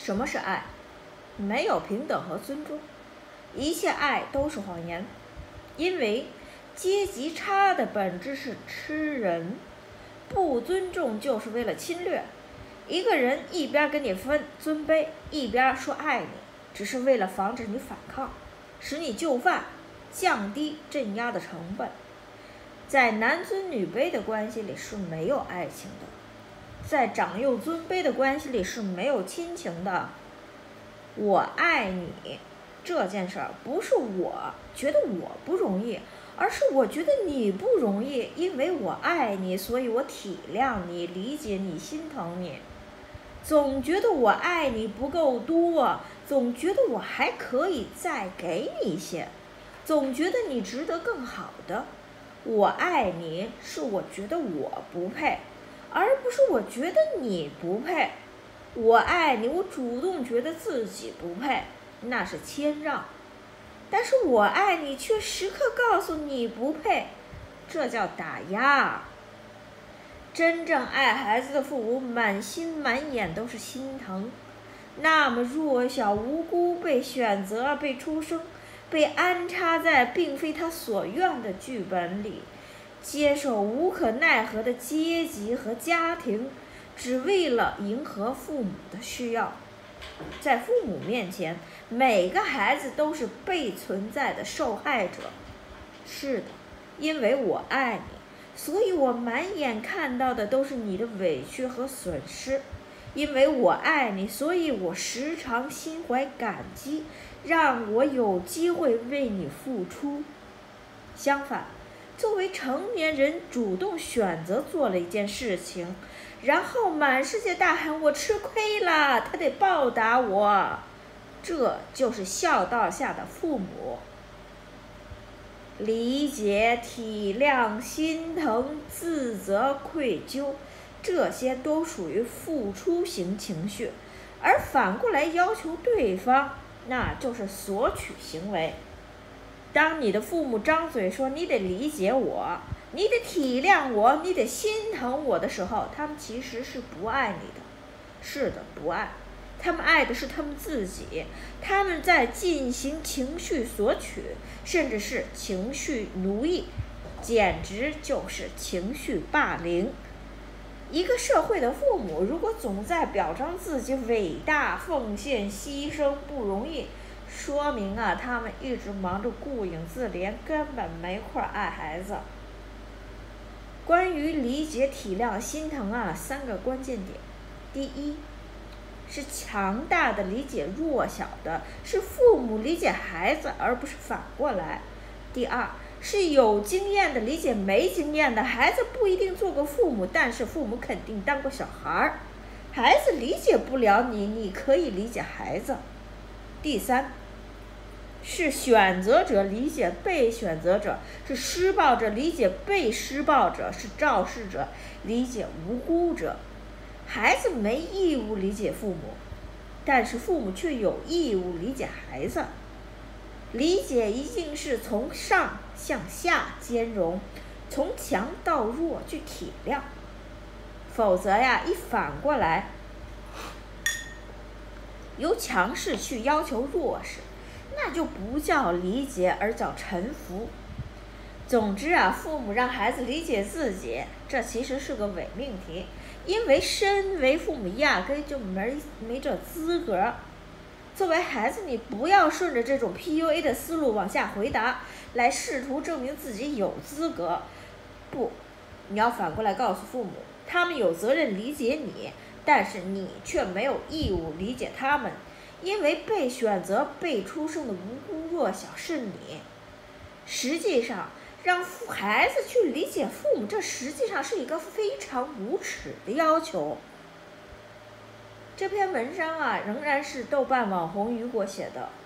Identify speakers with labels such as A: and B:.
A: 什么是爱？没有平等和尊重，一切爱都是谎言。因为阶级差的本质是吃人，不尊重就是为了侵略。一个人一边跟你分尊卑，一边说爱你，只是为了防止你反抗，使你就范，降低镇压的成本。在男尊女卑的关系里是没有爱情的，在长幼尊卑的关系里是没有亲情的。我爱你这件事儿，不是我觉得我不容易，而是我觉得你不容易。因为我爱你，所以我体谅你，理解你，心疼你。总觉得我爱你不够多，总觉得我还可以再给你一些，总觉得你值得更好的。我爱你是我觉得我不配，而不是我觉得你不配。我爱你，我主动觉得自己不配，那是谦让。但是我爱你却时刻告诉你不配，这叫打压。真正爱孩子的父母满心满眼都是心疼，那么弱小无辜，被选择，被出生，被安插在并非他所愿的剧本里，接受无可奈何的阶级和家庭，只为了迎合父母的需要。在父母面前，每个孩子都是被存在的受害者。是的，因为我爱你，所以我满眼看到的都是你的委屈和损失。因为我爱你，所以我时常心怀感激，让我有机会为你付出。相反，作为成年人主动选择做了一件事情，然后满世界大喊我吃亏了，他得报答我，这就是孝道下的父母。理解、体谅、心疼、自责、愧疚，这些都属于付出型情绪，而反过来要求对方，那就是索取行为。当你的父母张嘴说你得理解我，你得体谅我，你得心疼我的时候，他们其实是不爱你的。是的，不爱。他们爱的是他们自己，他们在进行情绪索取，甚至是情绪奴役，简直就是情绪霸凌。一个社会的父母如果总在表彰自己伟大、奉献、牺牲不容易，说明他们一直忙着顾影自怜，根本没空爱孩子。关于理解、体谅、心疼3个关键点。第一，是强大的理解弱小的，是父母理解孩子，而不是反过来。第二，是有经验的理解没经验的，孩子不一定做过父母，但是父母肯定当过小孩。孩子理解不了你，你可以理解孩子。第三，是选择者理解被选择者，是施暴者理解被施暴者，是肇事者理解无辜者。孩子没义务理解父母，但是父母却有义务理解孩子。理解一定是从上向下兼容，从强到弱去体谅，否则一反过来，由强势去要求弱势，那就不叫理解，而叫臣服。总之父母让孩子理解自己，这其实是个伪命题，因为身为父母压根就没这资格。作为孩子，你不要顺着这种 PUA 的思路往下回答，来试图证明自己有资格。不，你要反过来告诉父母，他们有责任理解你，但是你却没有义务理解他们，因为被选择、被出生的无辜弱小是你。实际上，让孩子去理解父母，这实际上是一个非常无耻的要求。这篇文章仍然是豆瓣网红雨果写的。